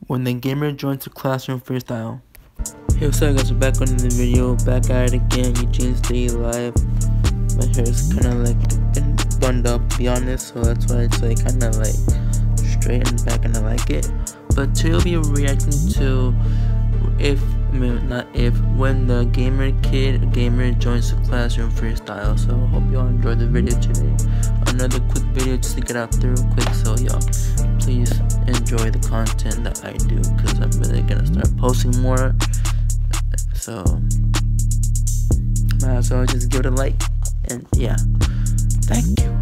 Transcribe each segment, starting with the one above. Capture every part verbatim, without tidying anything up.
When the gamer joins the classroom freestyle. Hey, what's up guys, we're back on the video, back at it again, Eugene Stay Live. My hair is kinda like been bunned up, to be honest, so that's why it's like kinda like straight and back and I like it. But today we'll be reacting to if, I mean not if, when the gamer kid, gamer joins the classroom freestyle. So hope y'all enjoyed the video today. Another quick video just to get out there real quick, so y'all please enjoy the content that I do, because I'm really gonna start posting more. So might as well just give it a like, and yeah, thank you.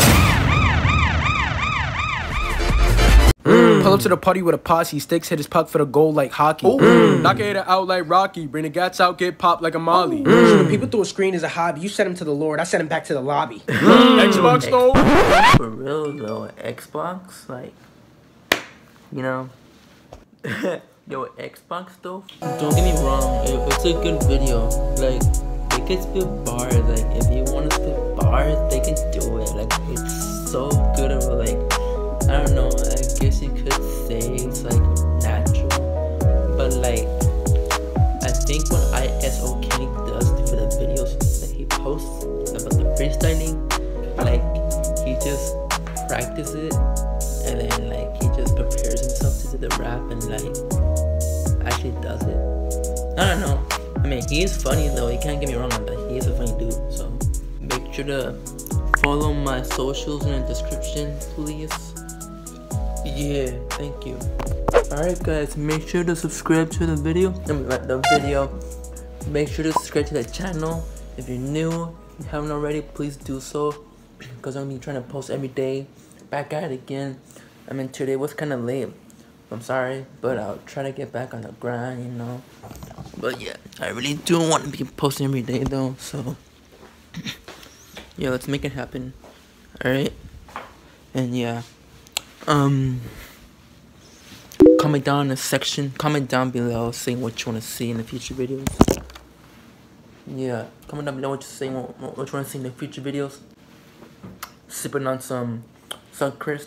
Mm. Pull up to the party with a posse, sticks hit his puck for the goal like hockey. Mm. Knock a hitter out like Rocky, bring the gats out, get popped like a molly. Mm. So when people throw a screen as a hobby, you send him to the Lord, I send him back to the lobby. Mm. Xbox though? For real though, Xbox, like, you know, yo, Xbox though, don't get me wrong, it, it's a good video, like, they can spit bars, like, if you want to spit bars, they can do it, like, it's so good of a, like, I don't know, I guess you could say it's like natural, but like, I think what I S O K does for the videos that he posts about the freestyling, like, he just practices it, and then like, he just prepares himself to do the rap and like, actually does it. I don't know, I mean, he is funny though, you can't get me wrong on that, he is a funny dude, so make sure to follow my socials in the description, please. Yeah, thank you. Alright guys, make sure to subscribe to the video. I mean, the video. Make sure to subscribe to the channel. If you're new, if you haven't already, please do so. Because I'm gonna be trying to post every day. Back at it again. I mean, today was kind of late. I'm sorry, but I'll try to get back on the grind, you know. But yeah, I really do want to be posting every day though, so yeah, let's make it happen. Alright? And yeah. Um, comment down in the section, comment down below saying what you want to see in the future videos. Yeah, comment down below what you saying, what, what you want to see in the future videos. Sipping on some Sunkist,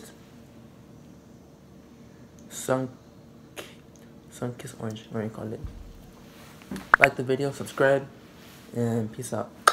Sun, Sunkist orange, what do you call it? Like the video, subscribe, and peace out.